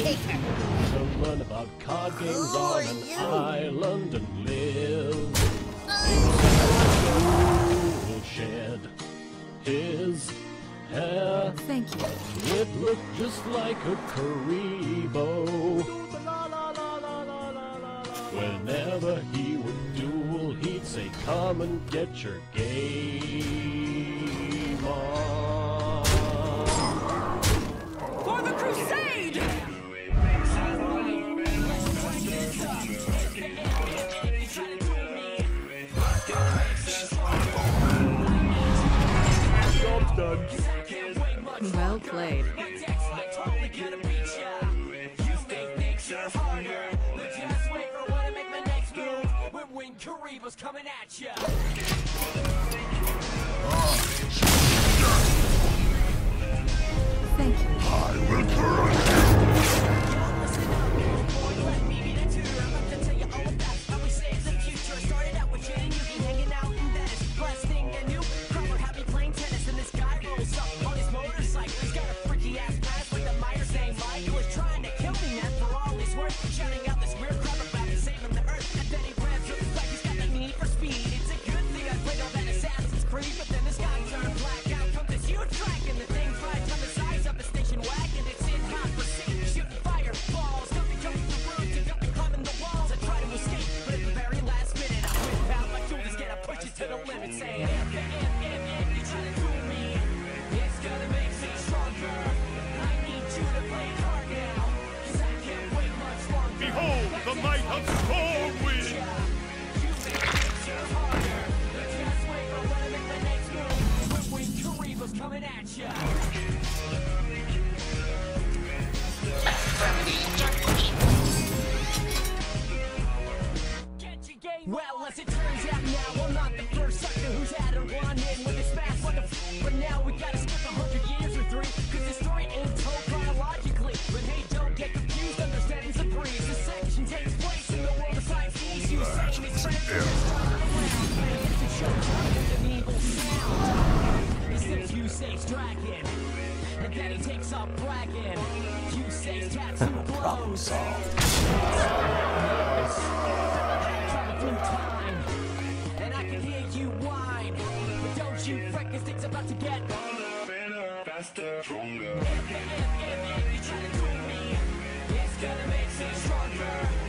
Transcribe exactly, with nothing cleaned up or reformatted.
taker. To learn about card games Who on are an you? island and live. Will shed his hair. Thank you. It looked just like a Karibo. Whenever he would duel, he'd say, "Come and get your game on." For the crusade! Job's done. Well played. Kariba's coming at ya. Thank you. I will correct you. Behold the might of Stormwind! Kariba's coming at ya. Well, as it turns out now, I'm not the first sucker who's had a run-in with this fast what the f but now we gotta skip a hundred years or three, cause the story ain't told chronologically. But hey, don't get confused, understanding's a breeze. This section takes place in the world of science. These you saying his friends are running around, playing to show time with an evil sound. He says you say's dragon, and then he takes up bragging. You say's tattoo blows. Through time, and I can hear you whine, but don't you fret, cause things about to get better, faster, stronger. If, if, if, if you try to do me, it's gonna make me stronger.